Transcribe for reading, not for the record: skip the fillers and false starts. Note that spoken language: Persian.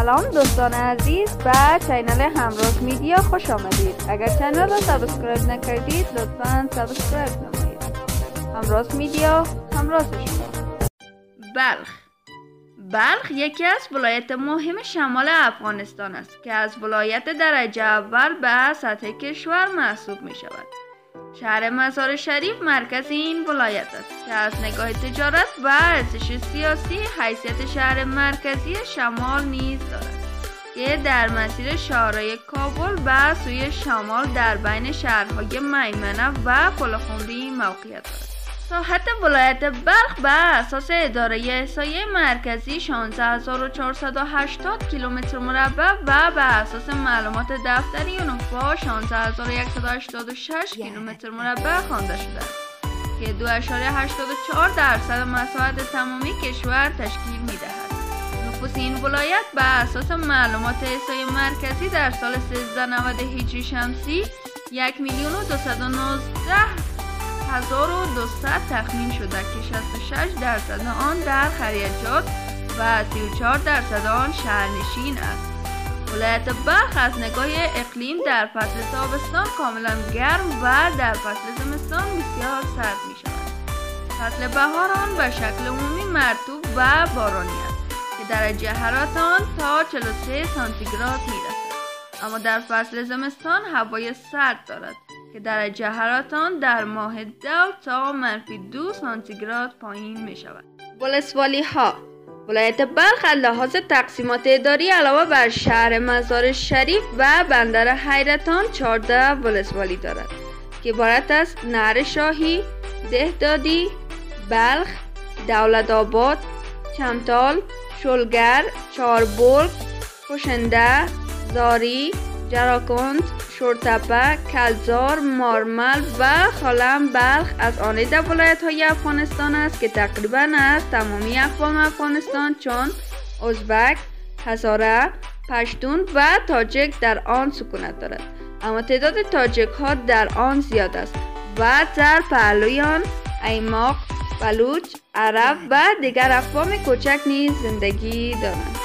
سلام دوستان عزیز به چینل همراز میدیا خوش آمدید. اگر چینل را سابسکرایب نکردید لطفاً سابسکرایب نمایید. همراز میدیا همراز شما. بلخ یکی از ولایت مهم شمال افغانستان است که از ولایت درجه اول به سطح کشور محسوب می شود. شهر مزار شریف مرکز این ولایت است که از نگاه تجارت و ارزش سیاسی حیثیت شهر مرکزی شمال نیز دارد که در مسیر شاهراه کابل به سوی شمال در بین شهرهای میمنه و پلخمری موقعیت دارد. ساحت ولایت بلخ به اساس اداره احصایه مرکزی 16480 کیلومتر مربع و به اساس معلومات دفتری یونفا 16186 کیلومتر مربع خوانده شده است که 2.84% مساحت تمامی کشور تشکیل می‌دهد. نفوس این ولایت به اساس معلومات احصایه مرکزی در سال 1390 هجری شمسی 1,219,200 تخمین شده که 66% آن در خریجات و 34% آن شهرنشین است. ولایت بلخ از نگاه اقلیم در فصل تابستان کاملا گرم و در فصل زمستان بسیار سرد می شود. فصل بهار آن به شکل عمومی مرطوب و بارانی است که درجه حرارت آن تا 43 سانتیگراد می رسد. اما در فصل زمستان هوای سرد دارد که درجه حرارت آن در ماه دو تا -2 سانتیگراد پایین می شود. ولسوالی ها: ولایت بلخ از لحاظ تقسیمات اداری علاوه بر شهر مزار شریف و بندر حیرتان 14 ولسوالی دارد که عبارت از نهر شاهی، دهدادی، بلخ، دولت آباد، چمتال، شلگر، چاربرگ، کوشنده، زاری، جراکند، شورتپه، کلزار، مارمل و خالم. بلخ از آن ولایت های افغانستان است که تقریبا از تمامی اقوام افغانستان چون ازبک، هزاره، پشتون و تاجک در آن سکونت دارد، اما تعداد تاجک ها در آن زیاد است و در پهلوی آن ایماق، بلوچ، عرب و دیگر اقوام کوچک نیز زندگی دارند.